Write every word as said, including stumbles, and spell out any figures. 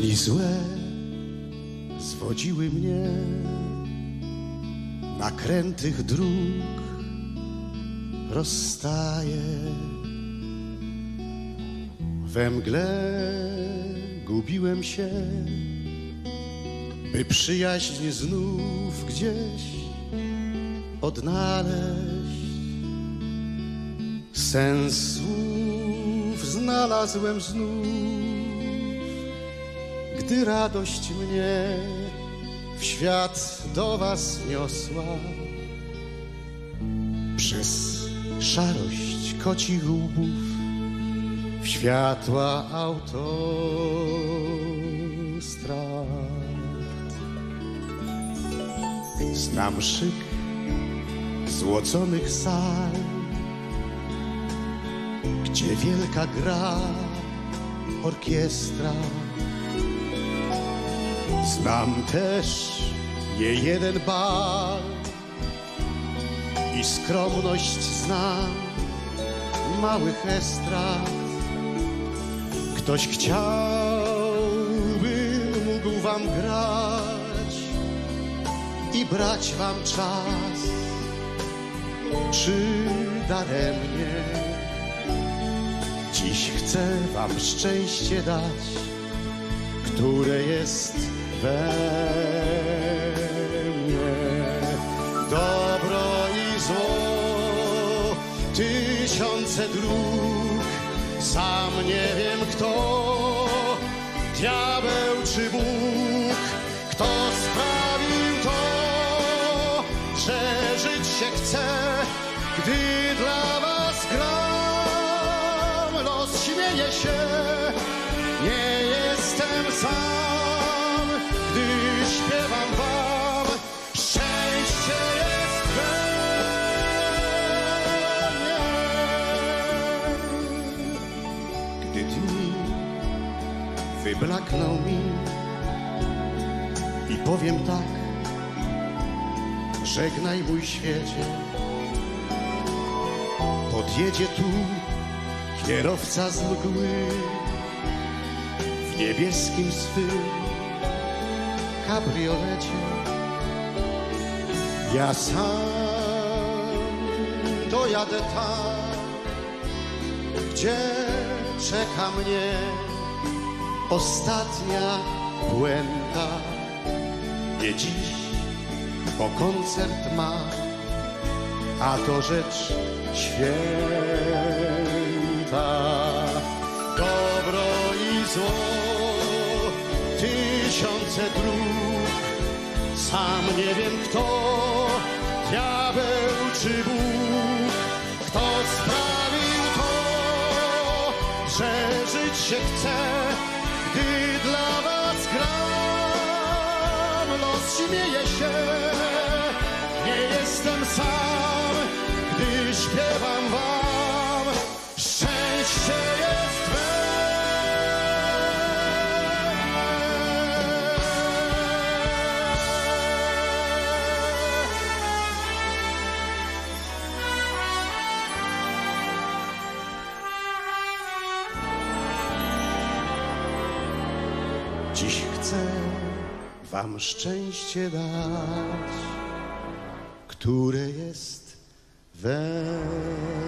Dni złe zwodziły mnie, nakrętych dróg rozstaje. We mgle gubiłem się, by przyjaźń znów gdzieś odnaleźć. Sens słów znalazłem znów, gdy radość mnie w świat do was niosła. Przez szarość kocich łbów w światła autostrad. Znam szyk złoconych sal, gdzie wielka gra orkiestra. Znam też nie jeden bal i skromność znam małych estrad. Ktoś chciałby, mógł wam grać i brać wam czas, czy daremnie. Dziś chcę wam szczęście dać, które jest we mnie. Dobro i zło, tysiące dróg, sam nie wiem kto, diabeł czy Bóg, kto sprawił to, że żyć się chce, gdy dla was gram. Los śmieje się, nie jestem sam, gdy śpiewam wam, szczęście jest we mnie. Gdy dni wyblakną mi i powiem tak, żegnaj mój świecie, podjedzie tu kierowca z mgły w niebieskim swym kabriolecie. Ja sam dojadę tam, gdzie czeka mnie ostatnia błęda. Nie dziś, bo koncert ma, a to rzecz święta. Dobro i zło, tysiące dróg, sam nie wiem kto, diabeł czy Bóg, kto sprawił to, że żyć się chce, gdy dla was gram. Los śmieje się, nie jestem sam, gdy śpiewam wam, szczęście jest we Dziś chcę wam szczęście dać, które jest we